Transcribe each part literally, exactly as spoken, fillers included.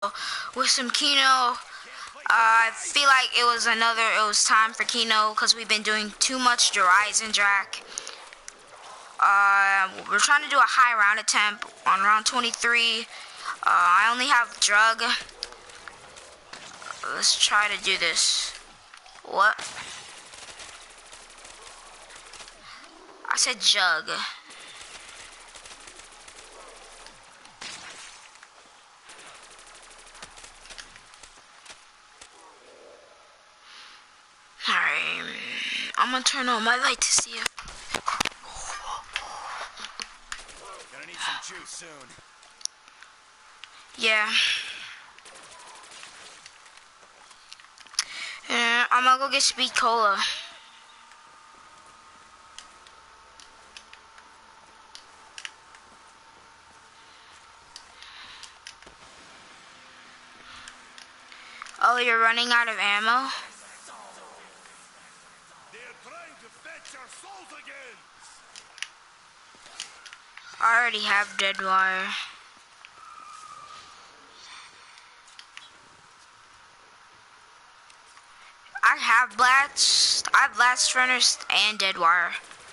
with some Kino. Uh, I feel like it was another, it was time for Kino because we've been doing too much Horizon Drac. Uh, we're trying to do a high round attempt on round twenty-three. Uh, I only have Drug. Let's try to do this. What? I said Jug. Alright, I'm gonna turn on my light to see if. Gonna need some juice soon. Yeah. Uh, I'm gonna go get Speed Cola. Oh, you're running out of ammo? They're trying to fetch our souls again. I already have dead wire. I have blast, I have blast runners and dead wire.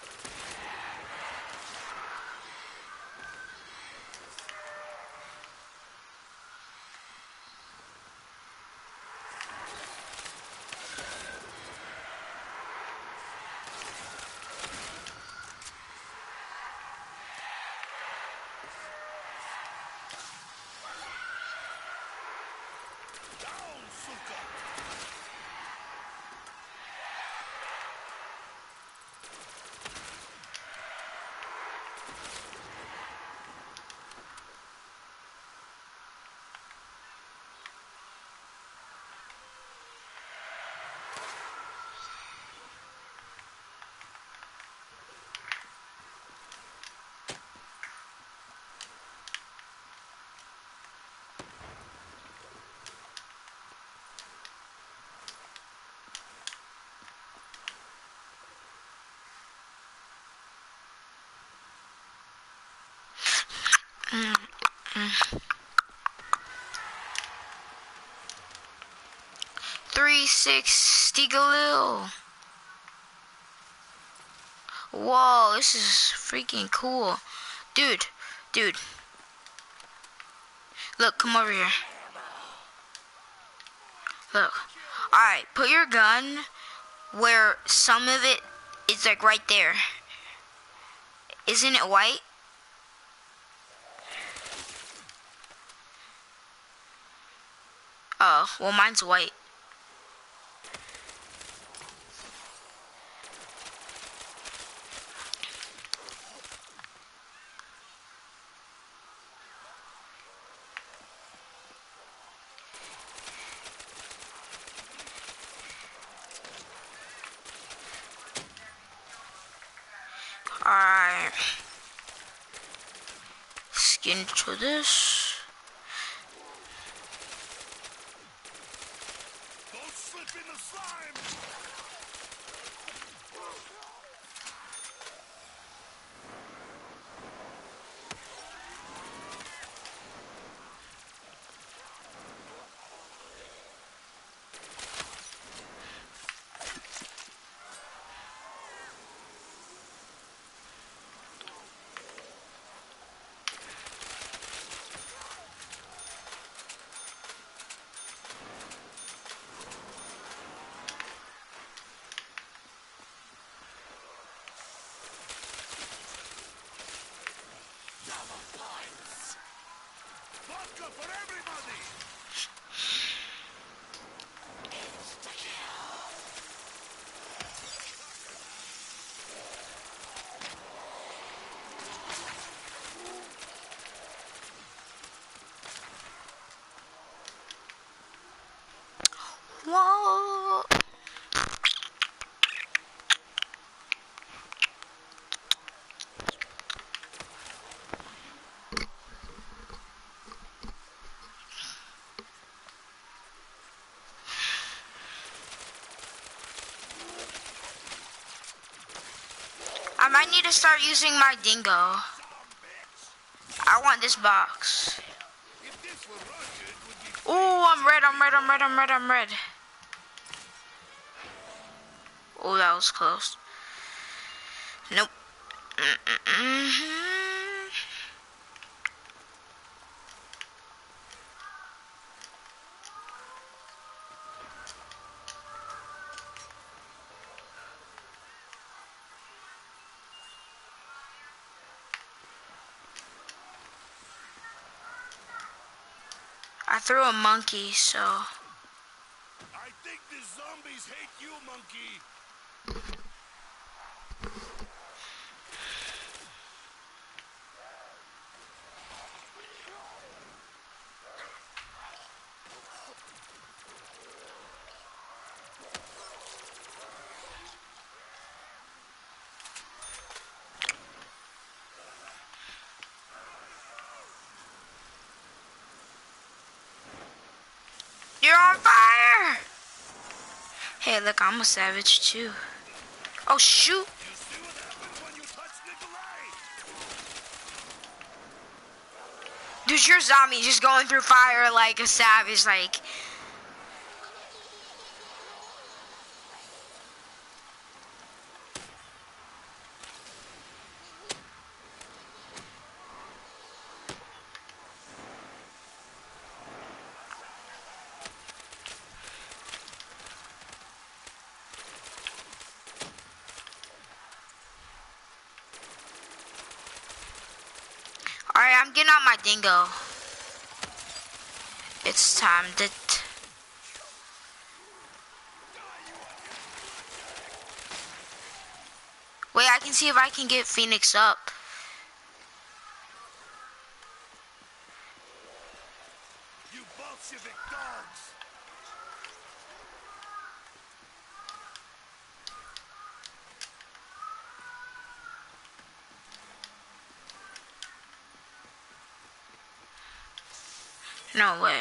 Down, Suka. Mm, mm. three sixty Galil. Whoa, this is freaking cool. Dude, dude. Look, come over here. Look. Alright, put your gun where some of it is like right there. Isn't it white? Oh, well mine's white. Alright. Skin to this. Don't slip in the slime. Vodka for everybody. Whoa. I might need to start using my dingo. I want this box. If this were Russia, it would be Oh, I'm red, I'm red, I'm red, I'm red, I'm red. Oh, that was close. Nope. Mm-mm-mm-hmm. I threw a monkey, so... I think the zombies hate you, monkey. You're on fire! Hey, look, I'm a savage, too. Oh, shoot! You see what happens when you touch Nikolai? Dude, your zombie just going through fire like a savage, like... Alright, I'm getting out my dingo. It's time to... T Wait, I can see if I can get Phoenix up. You Bolshevik dogs. No way.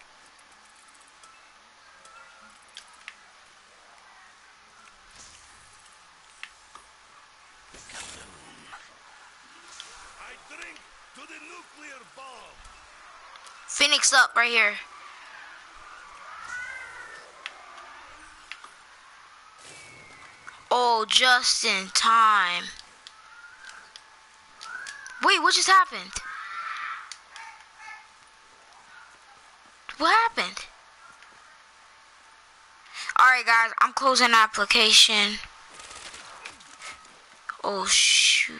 I drink to the nuclear bomb. Phoenix up right here. Oh, just in time. Wait, what just happened? What happened? Alright guys, I'm closing the application. Oh shoot.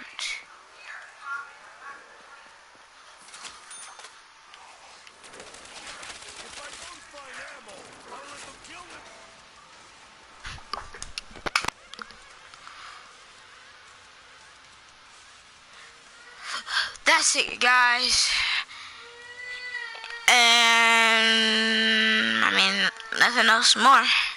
If I don't find ammo, I'll let them kill them. That's it guys. And I mean nothing else more.